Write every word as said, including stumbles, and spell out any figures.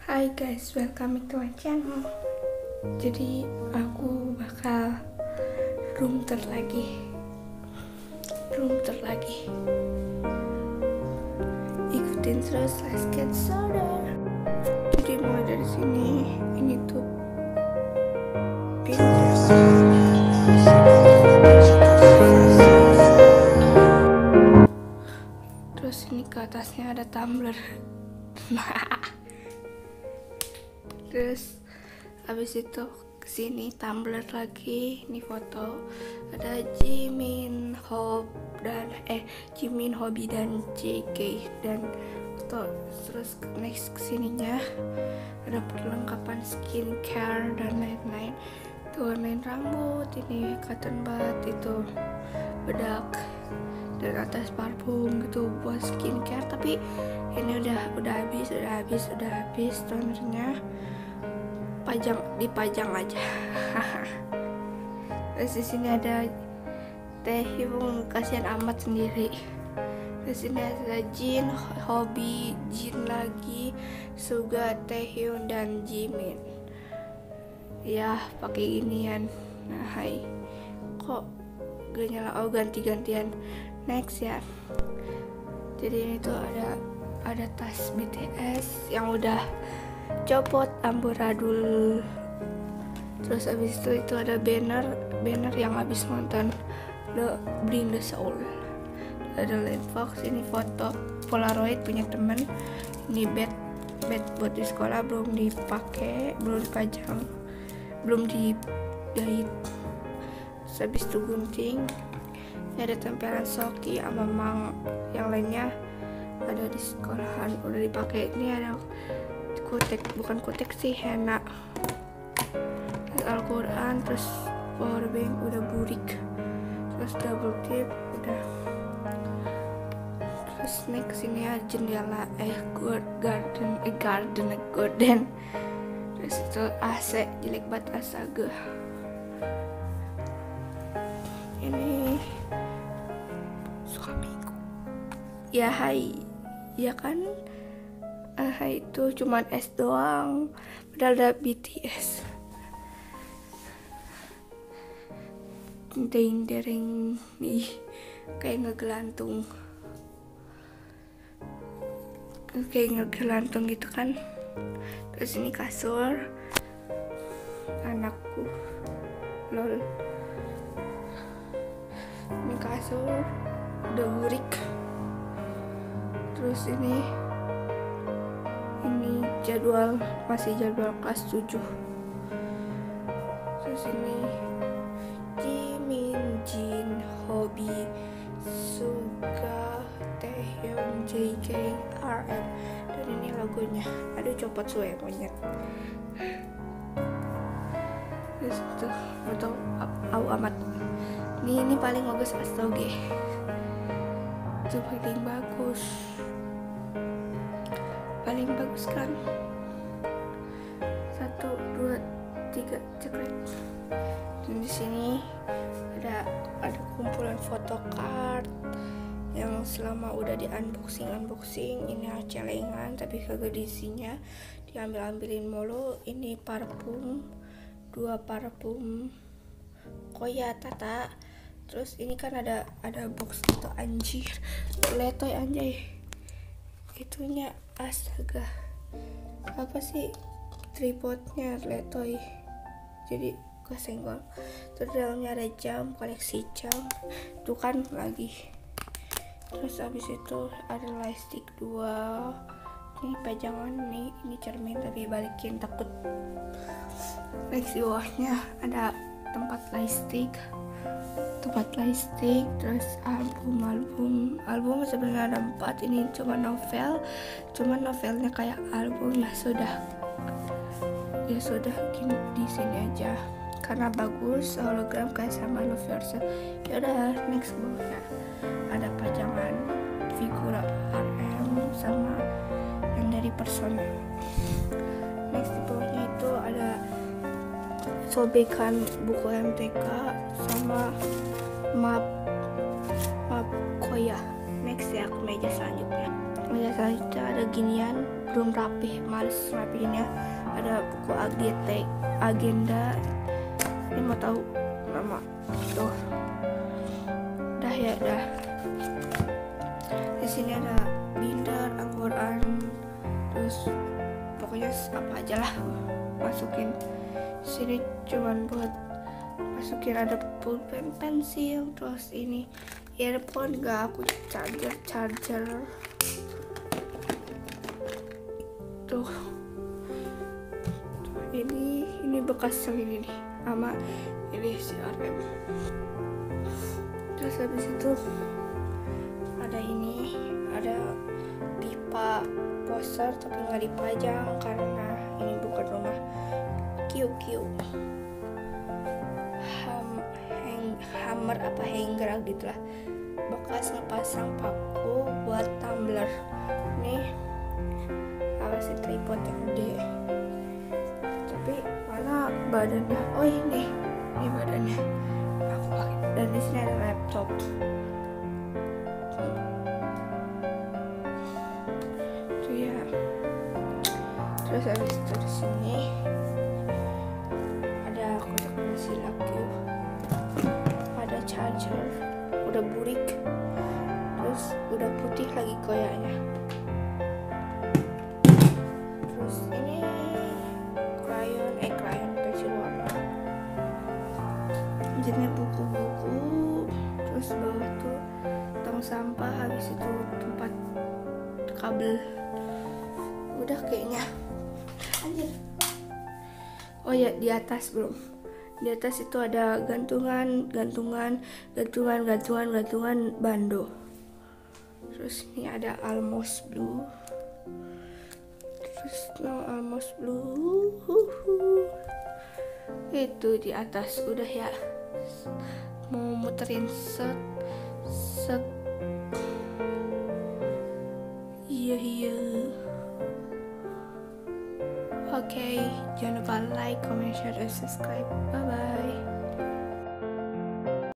Hai guys, welcome to my channel. Jadi aku bakal room tour lagi Room tour lagi Ikutin terus, let's get started. Jadi mulai dari sini. Ini tuh Pinterest. Terus ini ke atasnya ada Tumblr. Terus habis itu kesini Tumblr lagi. Ini foto ada Jimin, Hope dan eh Jimin, Hobby dan J K dan foto. Terus next kesininya ada perlengkapan skincare dan lain-lain. Tuh warnain rambut, ini cotton bud, itu bedak dan atas parfum gitu buat skincare. Tapi ini udah udah habis, udah habis, udah habis tonernya. Pajang, dipajang aja. Terus di sini ada Taehyung, kasihan amat sendiri. Terus ini ada Jin, Hobby, Jin lagi, Suga, Taehyung dan Jimin. Ya pakai ginian. Nah hai, kok gak nyala? Oh ganti-gantian. Next ya. Jadi ini tuh ada ada tas B T S yang udah copot amburadul. Terus abis itu itu ada banner banner yang habis nonton The Bring the Soul. Ada Landfox, ini foto Polaroid punya temen. Ini bed bed buat di sekolah, belum dipakai, belum dipajang, belum dijahit. Terus habis itu gunting. Ini ada tempelan Soki sama Mang, yang lainnya ada di sekolahan udah dipakai. Ini ada kotek, bukan kotek sih, henna, Al-Quran, terus power bank udah burik, terus double tip udah. Terus next sini ada jendela eh garden eh garden eh garden. Terus itu A C jelek banget, astaga. Ini suamiku. Ya hai, ya kan? Ah itu cuman es doang, padahal ada B T S. Ding dering nih, kayak ngegelantung, kayak ngegelantung gitu kan. Terus ini kasur anakku, lol. Ini kasur udah burik. Terus ini ini jadwal, masih jadwal kelas tujuh. Terus ini Jimin, Jin, Hobby, Suga, Taehyung, J K, R M, dan ini logonya. Aduh copot suwe monyet. Terus itu foto au amat. Ini ini paling bagus astoge. Itu paling bagus. Paling bagus kan? Satu, dua, tiga, cekret. Dan di sini ada ada kumpulan photocard yang selama udah di unboxing unboxing. Ini celengan tapi kagak diisinya, diambil ambilin mulu. Ini parfum, dua parfum Koya Tata. Terus ini kan ada ada box gitu, anjir, letoy anjay. Itunya astaga, apa sih, tripodnya letoy, jadi kesenggol. Terus dalamnya ada jam, koleksi jam itu kan lagi. Terus habis itu ada lightstick dua. Ini pajangan nih, ini cermin tapi balikin takut. Next di bawahnya ada tempat lightstick tempat lightstick. Terus album album album sebenarnya ada empat. Ini cuma novel, cuma novelnya kayak album. Ya sudah ya sudah gini di sini aja karena bagus, hologram kayak sama novel. Ya udah, next bawahnya ada pajangan figur R M sama yang dari Persona. Next di bawahnya itu ada sobekan buku M T K sama map map Koya. Next ya ke meja selanjutnya. Oh ya, selanjutnya ada ginian, belum rapih, males rapihinnya. Ada buku agenda, agenda. Ini mau tahu nama tuh. Dah ya, dah. Di sini ada binder, Al-Quran, terus pokoknya apa aja lah masukin. Sini cuman buat masukin, ada pulpen, pensil, terus ini earphone, gak aku charger charger tuh. Ini ini bekas yang ini nih, sama ini C R M. Terus habis itu ada ini, ada pipa poster tapi nggak dipajang karena ini bukan rumah Q Q. Ham, hang, hammer apa hanger gitu lah, bekas ngepasang paku buat tumbler. Nih apa sih, tripod yang gede, tapi mana badannya? Oh ini, ini badannya aku pakai. Dan di sini ada laptop. Itu ya. Terus habis itu di sini ada kotak pensil aku, ada charger, udah burik, terus udah putih lagi koyaknya. Terus ini krayon, eh krayon pensil warna. Jenisnya buku-buku. Terus bawah tuh tong sampah, habis itu tempat kabel. Udah kayaknya. Anjir. Oh ya, di atas belum. Di atas itu ada gantungan, gantungan, gantungan, gantungan, gantungan bando. Terus ini ada Almost Blue. Terus no Almost Blue. Itu di atas udah ya. Mau muterin set set. Iya iya. Oke, okay, jangan lupa like, comment, share, dan subscribe. Bye bye.